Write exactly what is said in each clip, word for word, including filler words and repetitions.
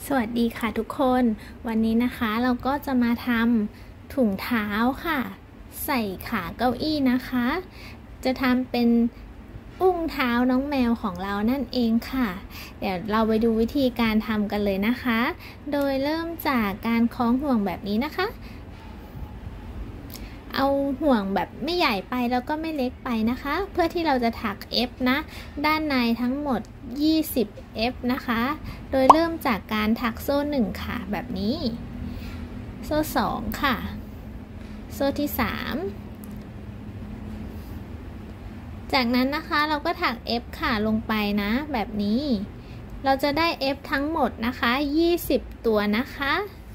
สวัสดีค่ะทุกคนวันนี้นะคะเราก็จะมาทำถุงเท้าค่ะใส่ขาเก้าอี้นะคะจะทำเป็นอุ้งเท้าน้องแมวของเรานั่นเองค่ะเดี๋ยวเราไปดูวิธีการทำกันเลยนะคะโดยเริ่มจากการคล้องห่วงแบบนี้นะคะเอาห่วงแบบไม่ใหญ่ไปแล้วก็ไม่เล็กไปนะคะเพื่อที่เราจะถัก F นะด้านในทั้งหมดยี่สิบ เอฟ นะคะโดยเริ่มจากการถักโซ่หนึ่งค่ะแบบนี้โซ่สองค่ะโซ่ที่สามจากนั้นนะคะเราก็ถัก F ค่ะลงไปนะแบบนี้เราจะได้ F ทั้งหมดนะคะยี่สิบตัวนะคะ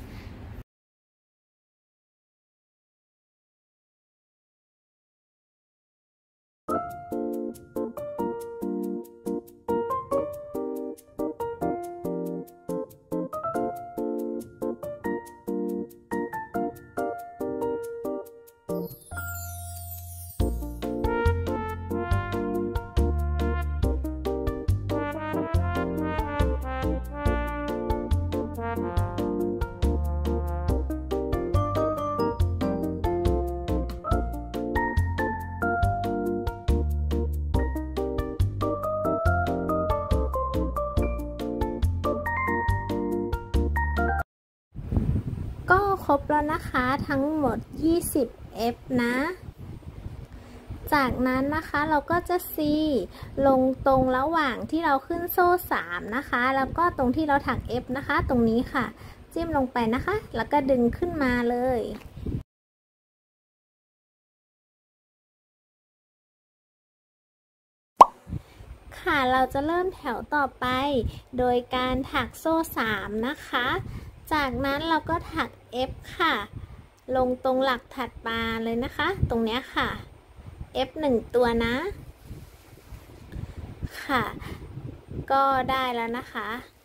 ก็ครบแล้วนะคะทั้งหมดยี่สิบ เอฟ นะจากนั้นนะคะเราก็จะซีลงตรงระหว่างที่เราขึ้นโซ่สามนะคะแล้วก็ตรงที่เราถัก F นะคะตรงนี้ค่ะจิ้มลงไปนะคะแล้วก็ดึงขึ้นมาเลยค่ะเราจะเริ่มแถวต่อไปโดยการถักโซ่สามนะคะจากนั้นเราก็ถัก F ค่ะลงตรงหลักถัดมาเลยนะคะตรงนี้ค่ะ F หนึ่งตัวนะค่ะก็ได้แล้วนะคะ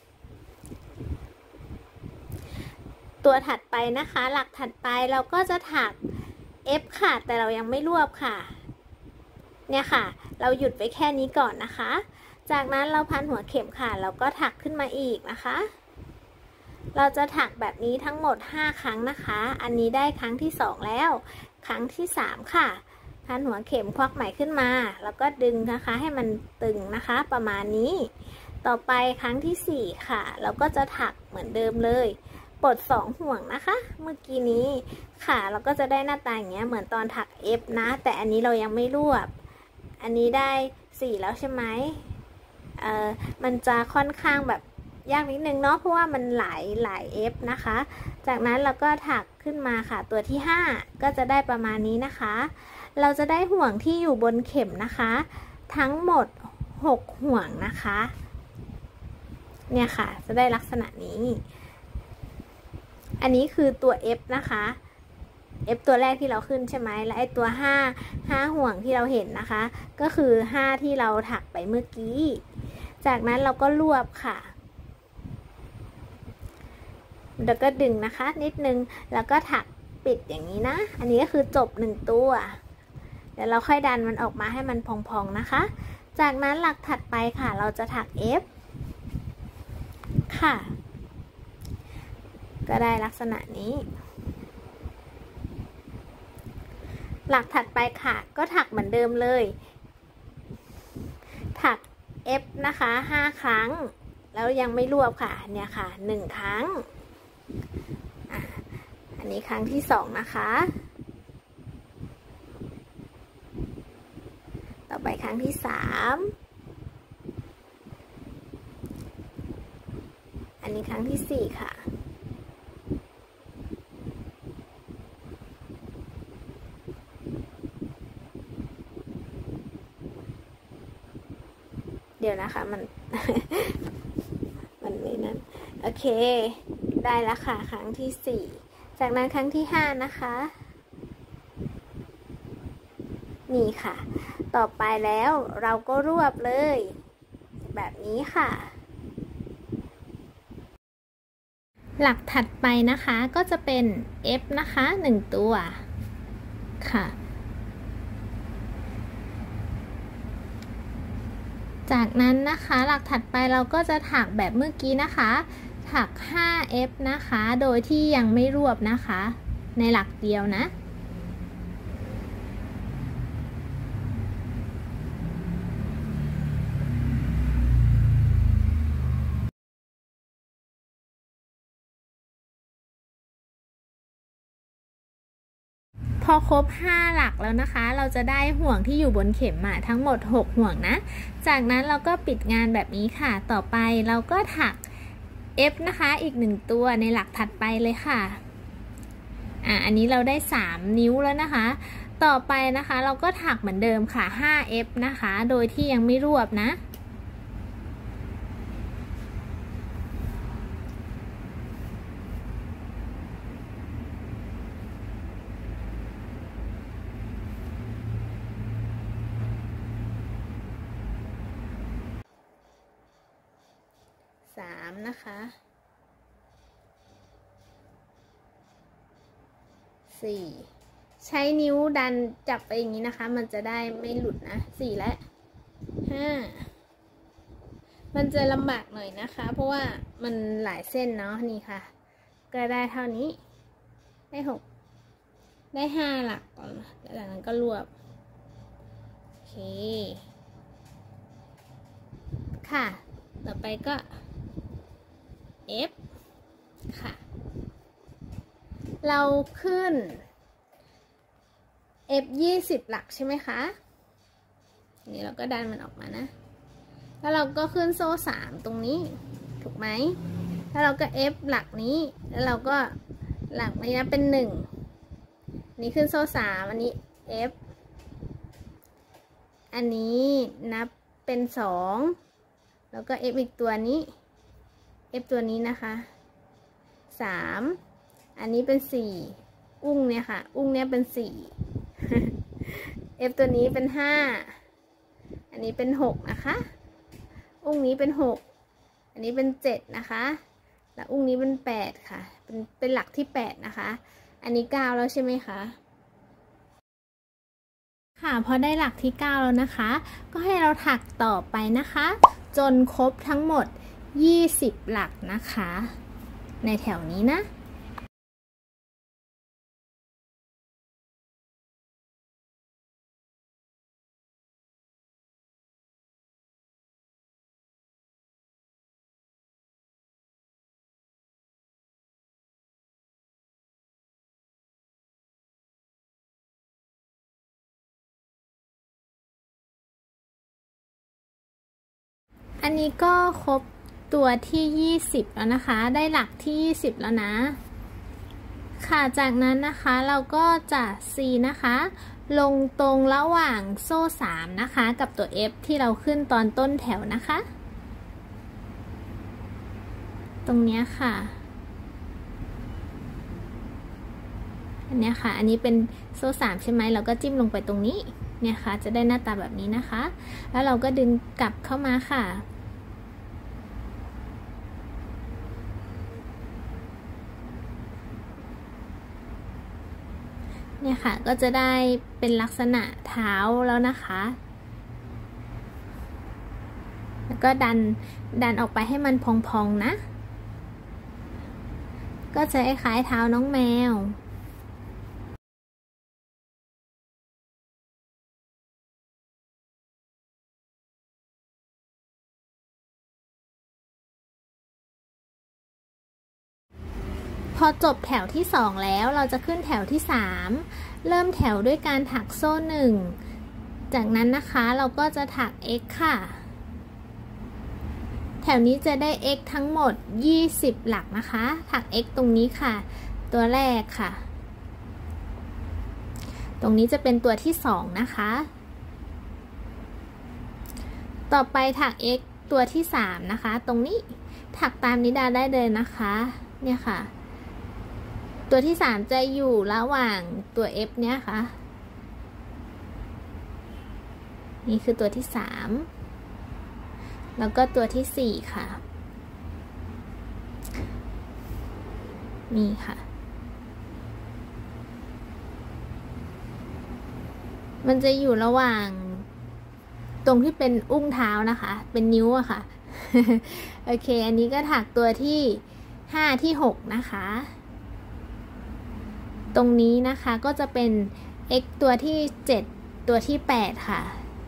ตัวถัดไปนะคะหลักถัดไปเราก็จะถัก F ค่ะแต่เรายังไม่รวบค่ะเนี่ยค่ะเราหยุดไปแค่นี้ก่อนนะคะจากนั้นเราพันหัวเข็มค่ะเราก็ถักขึ้นมาอีกนะคะเราจะถักแบบนี้ทั้งหมดห้าครั้งนะคะอันนี้ได้ครั้งที่สองแล้วครั้งที่สามค่ะพันหัวเข็มควักไหมขึ้นมาแล้วก็ดึงนะคะให้มันตึงนะคะประมาณนี้ต่อไปครั้งที่สี่ค่ะเราก็จะถักเหมือนเดิมเลยปลดสองห่วงนะคะเมื่อกี้นี้ค่ะเราก็จะได้หน้าตาอย่างเงี้ยเหมือนตอนถัก F นะแต่อันนี้เรายังไม่รวบอันนี้ได้สี่แล้วใช่ไหมเอ่อมันจะค่อนข้างแบบยากนิดนึงเนาะเพราะว่ามันหลายหลาย F นะคะจากนั้นเราก็ถักขึ้นมาค่ะตัวที่ห้าก็จะได้ประมาณนี้นะคะเราจะได้ห่วงที่อยู่บนเข็มนะคะทั้งหมดหกห่วงนะคะเนี่ยค่ะจะได้ลักษณะนี้อันนี้คือตัว F นะคะ F ตัวแรกที่เราขึ้นใช่ไหมและไอตัวห้า ห้าห่วงที่เราเห็นนะคะก็คือห้าที่เราถักไปเมื่อกี้จากนั้นเราก็รวบค่ะแล้วก็ดึงนะคะนิดนึงแล้วก็ถักปิดอย่างนี้นะอันนี้ก็คือจบหนึ่งตัวเดี๋ยวเราค่อยดันมันออกมาให้มันพองๆนะคะจากนั้นหลักถัดไปค่ะเราจะถัก F ค่ะก็ได้ลักษณะนี้หลักถัดไปค่ะก็ถักเหมือนเดิมเลยถัก F นะคะห้าครั้งแล้วยังไม่รวบค่ะเนี่ยค่ะหนึ่งครั้งอ่ะอันนี้ครั้งที่สองนะคะต่อไปครั้งที่สามอันนี้ครั้งที่สี่ค่ะเดี๋ยวนะคะมัน มันไม่นั่นโอเคได้แล้วค่ะครั้งที่สี่จากนั้นครั้งที่ห้านะคะนี่ค่ะต่อไปแล้วเราก็รวบเลยแบบนี้ค่ะหลักถัดไปนะคะก็จะเป็น F นะคะหนึ่งตัวค่ะ จากนั้นนะคะหลักถัดไปเราก็จะถักแบบเมื่อกี้นะคะถัก ห้า เอฟ นะคะ โดยที่ยังไม่รวบนะคะในหลักเดียวนะพอครบห้าหลักแล้วนะคะเราจะได้ห่วงที่อยู่บนเข็มมาทั้งหมดหกห่วงนะจากนั้นเราก็ปิดงานแบบนี้ค่ะต่อไปเราก็ถัก F นะคะอีกหนึ่งตัวในหลักถัดไปเลยค่ะอ่ะอันนี้เราได้สามนิ้วแล้วนะคะต่อไปนะคะเราก็ถักเหมือนเดิมค่ะ ห้า เอฟ นะคะโดยที่ยังไม่รวบนะสามนะคะสี่ใช้นิ้วดันจับไปอย่างนี้นะคะมันจะได้ไม่หลุดนะสี่และห้ามันจะลำบากหน่อยนะคะเพราะว่ามันหลายเส้นเนาะนี่ค่ะก็ได้เท่านี้ได้หกได้ห้าหลักก่อนแล้วจากนั้นก็รวบโอเคค่ะต่อไปก็ F ค่ะเราขึ้น F ยี่สิบหลักใช่ไหมคะนี่เราก็ดันมันออกมานะแล้วเราก็ขึ้นโซ่สามตรงนี้ถูกไหมแล้วเราก็ F หลักนี้แล้วเราก็หลักนี้นะเป็นหนึ่งนี่ขึ้นโซ่สามอันนี้ F อันนี้นับเป็นสองแล้วก็ F อีกตัวนี้ F ตัวนี้นะคะสามอันนี้เป็นสี่อุ้งเนี่ยค่ะอุ้งเนี่ยเป็นสี่ F ตัวนี้เป็นห้าอันนี้เป็นหกนะคะอุ้งนี้เป็นหกอันนี้เป็นเจ็ดนะคะแล้วอุ้งนี้เป็นแปดค่ะเป็นเป็นหลักที่แปดนะคะอันนี้เก้าแล้วใช่ไหมคะค่ะพอได้หลักที่เก้าแล้วนะคะก็ให้เราถักต่อไปนะคะจนครบทั้งหมดยี่สิบหลักนะคะในแถวนี้นะอันนี้ก็ครบตัวที่ยี่สิบแล้วนะคะได้หลักที่ยี่สิบแล้วนะค่ะจากนั้นนะคะเราก็จะ C นะคะลงตรงระหว่างโซ่สามนะคะกับตัว F ที่เราขึ้นตอนต้นแถวนะคะตรงนี้ค่ะอันนี้ค่ะอันนี้เป็นโซ่สามใช่ไหมเราก็จิ้มลงไปตรงนี้เนี่ยค่ะจะได้หน้าตาแบบนี้นะคะแล้วเราก็ดึงกลับเข้ามาค่ะเนี่ยค่ะก็จะได้เป็นลักษณะเท้าแล้วนะคะแล้วก็ดันดันออกไปให้มันพองๆนะก็จะคล้ายๆเท้าน้องแมวพอจบแถวที่สองแล้วเราจะขึ้นแถวที่สามเริ่มแถวด้วยการถักโซ่หนึ่งจากนั้นนะคะเราก็จะถัก x ค่ะแถวนี้จะได้ x ทั้งหมดยี่สิบหลักนะคะถัก x ตรงนี้ค่ะตัวแรกค่ะตรงนี้จะเป็นตัวที่สองนะคะต่อไปถัก x ตัวที่สามนะคะตรงนี้ถักตามนิดาได้เลยนะคะเนี่ยค่ะตัวที่สามจะอยู่ระหว่างตัว F เนี่ยค่ะนี่คือตัวที่สามแล้วก็ตัวที่สี่ค่ะนี่ค่ะมันจะอยู่ระหว่างตรงที่เป็นอุ้งเท้านะคะเป็นนิ้วอะค่ะ โอเคอันนี้ก็ถักตัวที่ห้าที่หกนะคะตรงนี้นะคะก็จะเป็น x ตัวที่เจ็ดตัวที่แปดค่ะ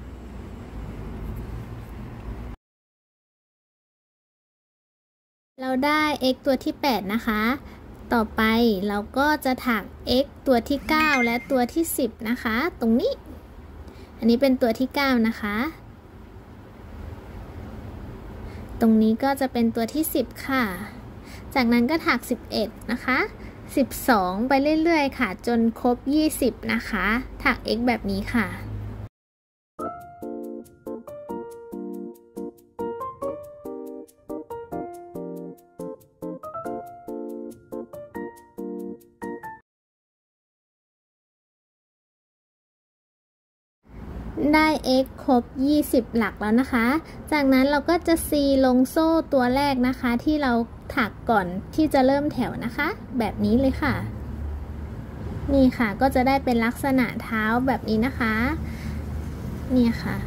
เราได้ x ตัวที่แปดนะคะต่อไปเราก็จะถัก x ตัวที่เก้าและตัวที่สิบนะคะตรงนี้อันนี้เป็นตัวที่เก้านะคะตรงนี้ก็จะเป็นตัวที่สิบค่ะจากนั้นก็ถักสิบเอ็ดนะคะสิบสองไปเรื่อยๆค่ะจนครบยี่สิบนะคะถัก x แบบนี้ค่ะได้ x ครบยี่สิบหลักแล้วนะคะจากนั้นเราก็จะ c ลงโซ่ตัวแรกนะคะที่เราถักก่อนที่จะเริ่มแถวนะคะแบบนี้เลยค่ะนี่ค่ะก็จะได้เป็นลักษณะเท้าแบบนี้นะคะนี่ค่ะ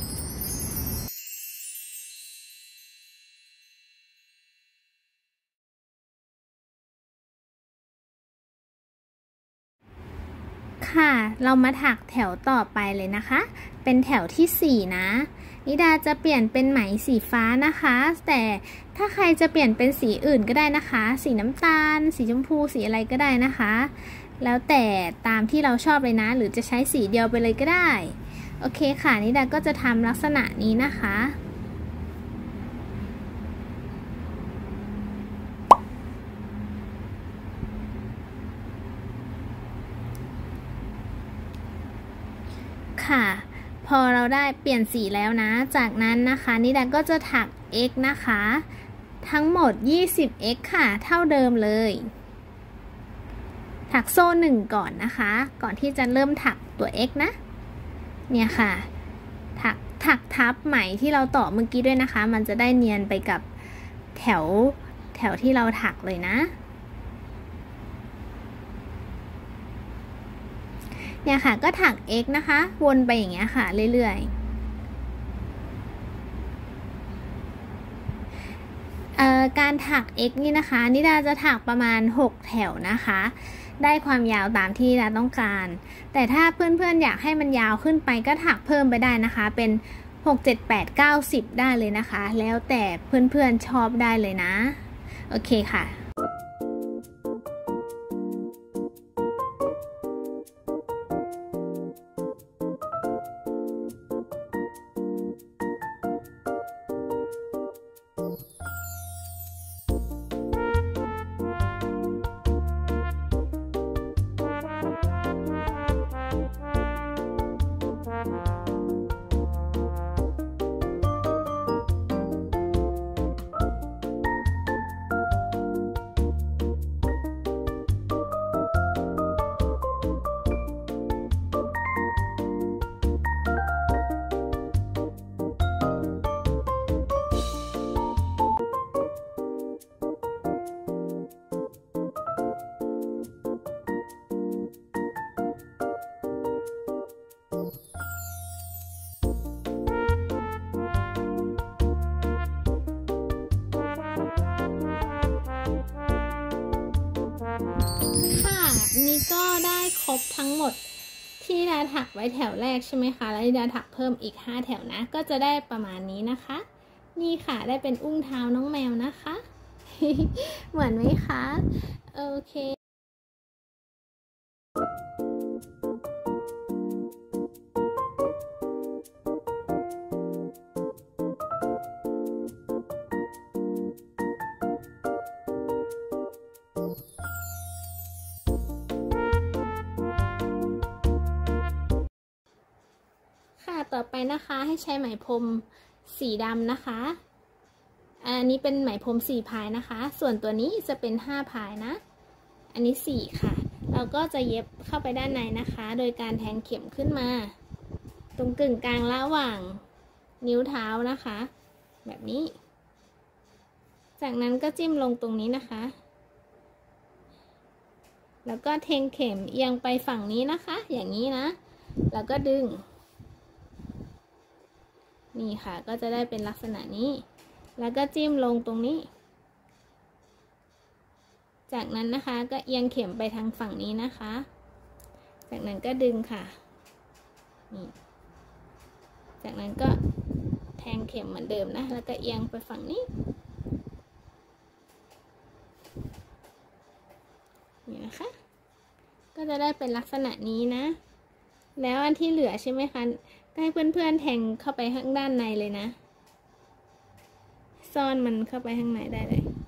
ค่ะเรามาถักแถวต่อไปเลยนะคะเป็นแถวที่สี่นะนิดาจะเปลี่ยนเป็นไหมสีฟ้านะคะแต่ถ้าใครจะเปลี่ยนเป็นสีอื่นก็ได้นะคะสีน้ำตาลสีชมพูสีอะไรก็ได้นะคะแล้วแต่ตามที่เราชอบเลยนะหรือจะใช้สีเดียวไปเลยก็ได้โอเคค่ะนิดาก็จะทำลักษณะนี้นะคะค่ะพอเราได้เปลี่ยนสีแล้วนะจากนั้นนะคะนิดาก็จะถัก x นะคะทั้งหมด ยี่สิบ x ค่ะเท่าเดิมเลยถักโซ่หนึ่งก่อนนะคะก่อนที่จะเริ่มถักตัว x นะเนี่ยค่ะถักถักทับไหมที่เราต่อเมื่อกี้ด้วยนะคะมันจะได้เนียนไปกับแถวแถวที่เราถักเลยนะเนี่ยค่ะก็ถัก x นะคะวนไปอย่างเงี้ยค่ะเรื่อยๆเอ่อการถัก x นี่นะคะนิดาจะถักประมาณหกแถวนะคะได้ความยาวตามที่นิดาต้องการแต่ถ้าเพื่อนๆอยากให้มันยาวขึ้นไปก็ถักเพิ่มไปได้นะคะเป็นหก เจ็ด แปด เก้า สิบได้เลยนะคะแล้วแต่เพื่อนๆชอบได้เลยนะโอเคค่ะนี่ก็ได้ครบทั้งหมดที่ดาถักไว้แถวแรกใช่ไหมคะแล้วดาถักเพิ่มอีกห้าแถวนะก็จะได้ประมาณนี้นะคะนี่ค่ะได้เป็นอุ้งเท้าน้องแมวนะคะ เหมือนไหมคะโอเคต่อไปนะคะให้ใช้ไหมพรมสีดำนะคะอันนี้เป็นไหมพรมสี่พายนะคะส่วนตัวนี้จะเป็นห้าพายนะอันนี้สี่ค่ะเราก็จะเย็บเข้าไปด้านในนะคะโดยการแทงเข็มขึ้นมาตรงกึ่งกลางระหว่างนิ้วเท้านะคะแบบนี้จากนั้นก็จิ้มลงตรงนี้นะคะแล้วก็แทงเข็มเอียงไปฝั่งนี้นะคะอย่างนี้นะแล้วก็ดึงนี่ค่ะก็จะได้เป็นลักษณะนี้แล้วก็จิ้มลงตรงนี้จากนั้นนะคะก็เอียงเข็มไปทางฝั่งนี้นะคะจากนั้นก็ดึงค่ะนี่จากนั้นก็แทงเข็มเหมือนเดิมนะแล้วก็เอียงไปฝั่งนี้นี่นะคะก็จะได้เป็นลักษณะนี้นะแล้วอันที่เหลือใช่ไหมคะก็ให้เพื่อนๆแทงเข้าไปข้างด้านในเลยนะซ่อนมันเข้าไปข้างในได้เลย